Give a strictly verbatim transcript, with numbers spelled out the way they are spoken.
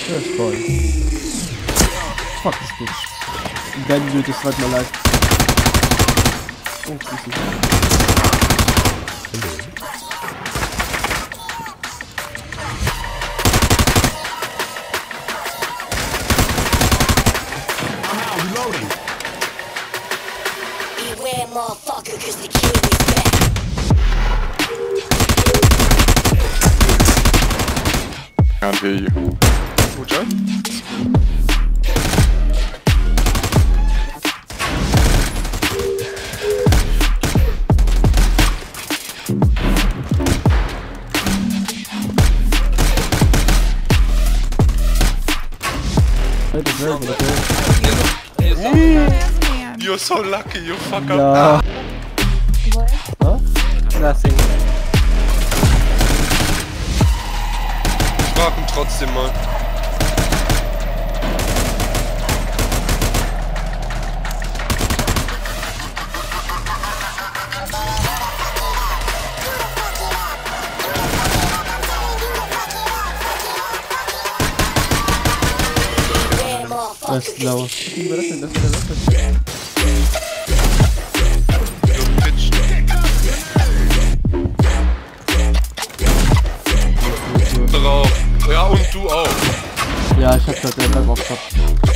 Das ist toll. Fuck this bitch. Wenn du das halt mal live. Oh, easy. Beware, motherfucker, cause the king is back. Can't hear you. Good job. You're so lucky, you fuck up. Ja. What? Huh? Nothing. Fragen trotzdem mal. Das ist blau. Wie war das denn? Das ist der letzte. Drauf. Ja, und du auch. Ja, ich hab halt selber drauf gehabt.